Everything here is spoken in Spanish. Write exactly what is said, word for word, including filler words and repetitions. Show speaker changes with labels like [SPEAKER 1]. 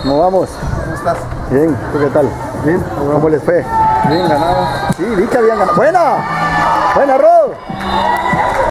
[SPEAKER 1] ¿Cómo vamos?
[SPEAKER 2] ¿Cómo estás?
[SPEAKER 1] Bien, ¿tú qué tal?
[SPEAKER 2] Bien.
[SPEAKER 1] ¿Cómo les fue?
[SPEAKER 2] Bien, ganado.
[SPEAKER 1] Sí, vi que habían ganado. ¡Buena! ¡Buena, Rod!